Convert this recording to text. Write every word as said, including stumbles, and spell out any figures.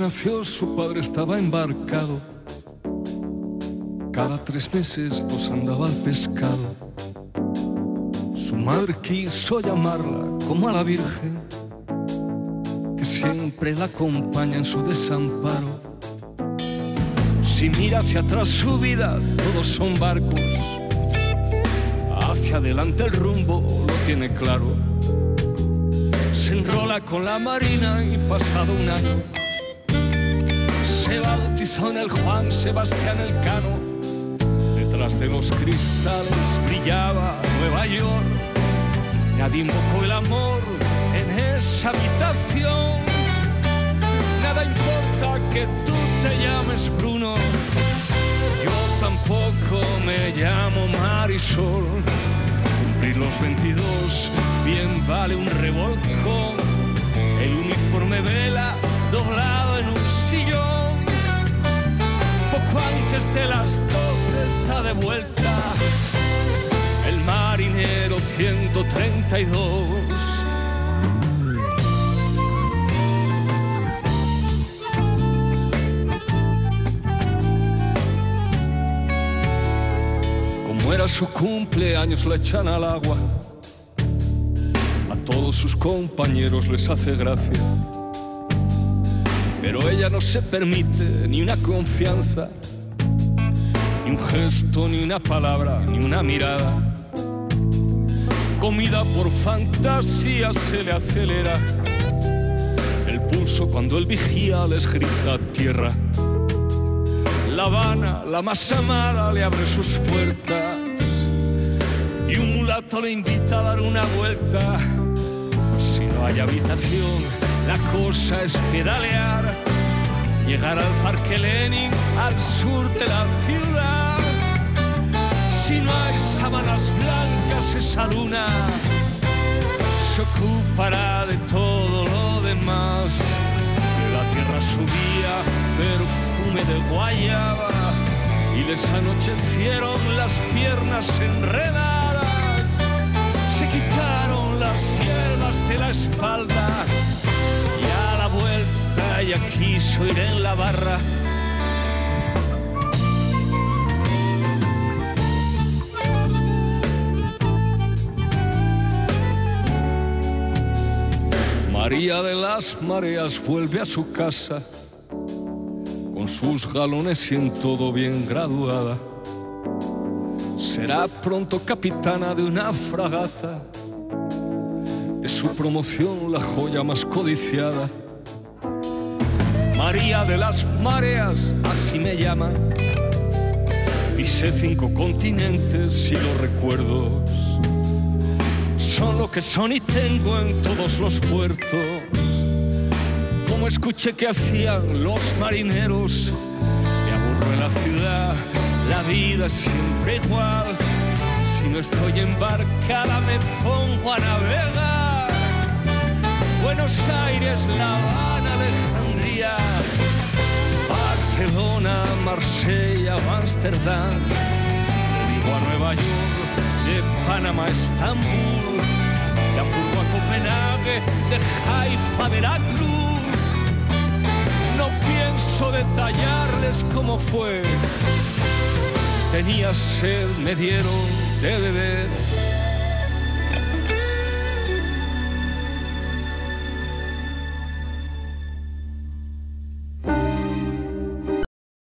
nació su padre estaba embarcado. Cada tres meses dos andaba al pescado. Su madre quiso llamarla como a la Virgen, que siempre la acompaña en su desamparo. Si mira hacia atrás su vida, todos son barcos. Hacia adelante el rumbo lo tiene claro. Se enrola con la marina y pasado un año se bautizó en el Juan Sebastián Elcano. Detrás de los cristales brillaba Nueva York. Nadie invocó el amor en esa habitación. Nada importa que tú te llames Bruno, yo tampoco me llamo Marisol. Cumplir los veintidós bien vale un revolcón. El uniforme vela doblado en un sillón. Poco antes de las doce está de vuelta el marinero ciento treinta y dos. Como era su cumpleaños le echan al agua. A todos sus compañeros les hace gracia. Pero ella no se permite ni una confianza, ni un gesto, ni una palabra, ni una mirada. Comida por fantasía se le acelera el pulso cuando el vigía les grita tierra. La Habana, la más amada, le abre sus puertas y un mulato le invita a dar una vuelta. Si no hay habitación, la cosa es pedalear, llegar al Parque Lenin, al sur de la ciudad. Si no hay sábanas blancas, esa luna se ocupará de todo lo demás. De la tierra subía perfume de guayaba y les anochecieron las piernas enredadas. Se quitaron las hierbas de la espalda y a la vuelta ella quiso ir en la barra. María de las Mareas vuelve a su casa con sus galones y en todo bien graduada. Será pronto capitana de una fragata, de su promoción la joya más codiciada. María de las Mareas, así me llaman. Pisé cinco continentes y los recuerdos son lo que son y tengo en todos los puertos. Como escuché que hacían los marineros, me aburro en la ciudad, la vida es siempre igual. Si no estoy embarcada me pongo a navegar. Buenos Aires, La Habana, Alejandría, Barcelona, Marsella o Ámsterdam. Le digo a Nueva York, de Panamá a Estambul, de Hamburgo a Copenhague, de Haifa a Veracruz. No pienso detallarles cómo fue. Tenía sed, me dieron de beber.